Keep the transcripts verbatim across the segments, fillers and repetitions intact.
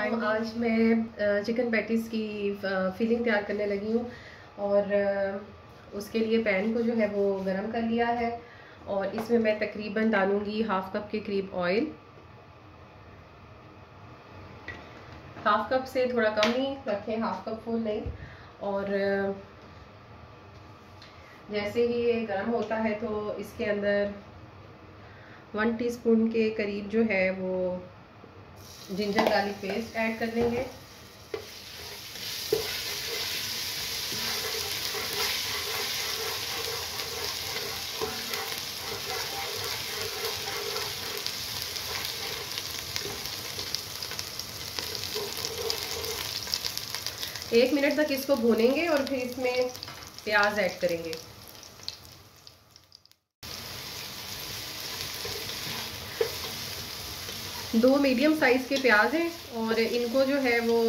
Friend, आज मैं chicken patties की फिलिंग तैयार करने लगी हूँ और उसके लिए पैन को जो है वो गरम कर लिया है और इसमें मैं तकरीबन डालूँगी हाफ कप के करीब ऑयल। हाफ कप से थोड़ा कम ही रखें, हाफ कप फुल नहीं। और जैसे ही ये गरम होता है तो इसके अंदर वन टीस्पून के करीब जो है वो जिंजर गार्लिक पेस्ट ऐड कर लेंगे। एक मिनट तक इसको भूनेंगे और फिर इसमें प्याज ऐड करेंगे। दो मीडियम साइज़ के प्याज हैं और इनको जो है वो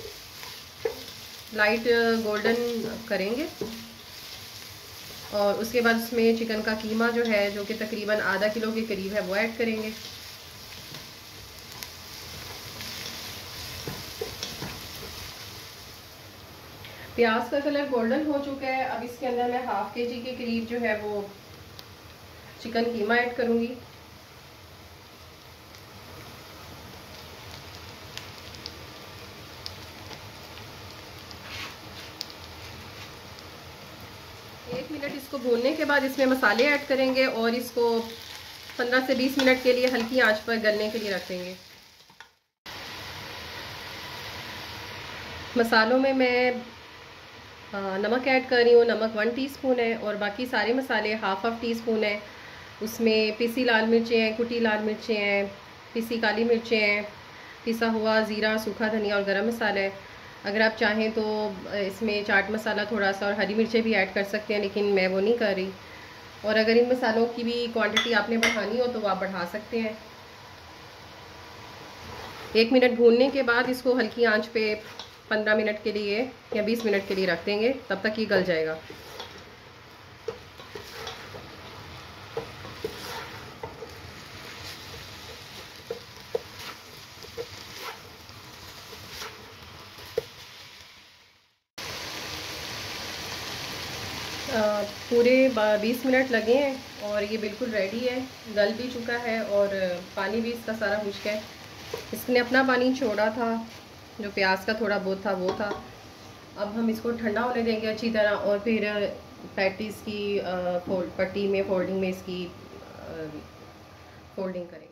लाइट गोल्डन करेंगे और उसके बाद इसमें चिकन का कीमा जो है, जो कि तकरीबन आधा किलो के करीब है, वो ऐड करेंगे। प्याज का कलर गोल्डन हो चुका है। अब इसके अंदर मैं हाफ के जी के करीब जो है वो चिकन कीमा ऐड करूंगी। एक मिनट इसको भूनने के बाद इसमें मसाले ऐड करेंगे और इसको पंद्रह से बीस मिनट के लिए हल्की आंच पर गलने के लिए रख देंगे। मसालों में मैं आ, नमक ऐड कर रही हूँ। नमक वन टीस्पून है और बाकी सारे मसाले हाफ हाफ टी स्पून है। उसमें पिसी लाल मिर्चें हैं, कुटी लाल मिर्चें हैं, पिसी काली मिर्चें हैं, पिसा हुआ ज़ीरा, सूखा धनिया और गरम मसाला है। अगर आप चाहें तो इसमें चाट मसाला थोड़ा सा और हरी मिर्चें भी ऐड कर सकते हैं, लेकिन मैं वो नहीं कर रही। और अगर इन मसालों की भी क्वांटिटी आपने बढ़ानी हो तो वो आप बढ़ा सकते हैं। एक मिनट भूनने के बाद इसको हल्की आंच पे पंद्रह मिनट के लिए या बीस मिनट के लिए रख देंगे, तब तक ये गल जाएगा। पूरे बीस मिनट लगे हैं और ये बिल्कुल रेडी है, गल भी चुका है और पानी भी इसका सारा खुश्क है। इसने अपना पानी छोड़ा था, जो प्याज का थोड़ा बहुत था वो था। अब हम इसको ठंडा होने देंगे अच्छी तरह और फिर पैटीज़ की फोल्ड पट्टी में फोल्डिंग में इसकी फोल्डिंग करेंगे।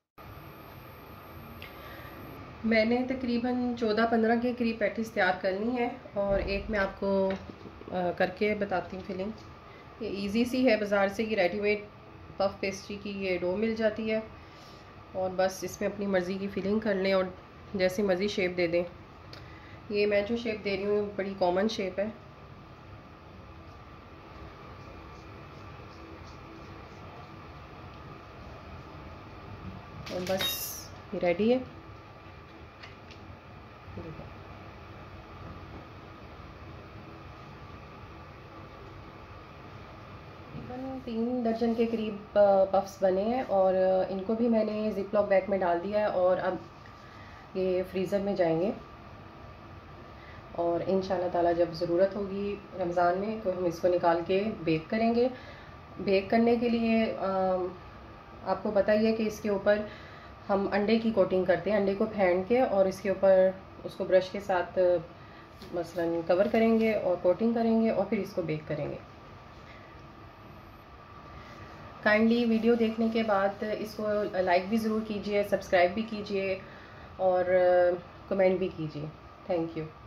मैंने तकरीबन चौदह पंद्रह के करीब पैटीज़ तैयार करनी है और एक मैं आपको आ, करके बताती हूँ फिलिंग। ये इजी सी है, बाज़ार से ये रेडीमेड पफ पेस्ट्री की ये डो मिल जाती है और बस इसमें अपनी मर्ज़ी की फिलिंग कर लें और जैसी मर्ज़ी शेप दे दें। ये मैं जो शेप दे रही हूँ बड़ी कॉमन शेप है। और बस ये रेडी है। तीन दर्जन के करीब पफ्स बने हैं और इनको भी मैंने जिप लॉक बैग में डाल दिया है और अब ये फ्रीज़र में जाएंगे और इंशाल्लाह ताला जब ज़रूरत होगी रमज़ान में तो हम इसको निकाल के बेक करेंगे। बेक करने के लिए आ, आपको पता ही है कि इसके ऊपर हम अंडे की कोटिंग करते हैं। अंडे को फेंट के और इसके ऊपर उसको ब्रश के साथ मसलन कवर करेंगे और कोटिंग करेंगे और फिर इसको बेक करेंगे। काइंडली वीडियो देखने के बाद इसको लाइक भी ज़रूर कीजिए, सब्सक्राइब भी कीजिए और कमेंट भी कीजिए। Thank you.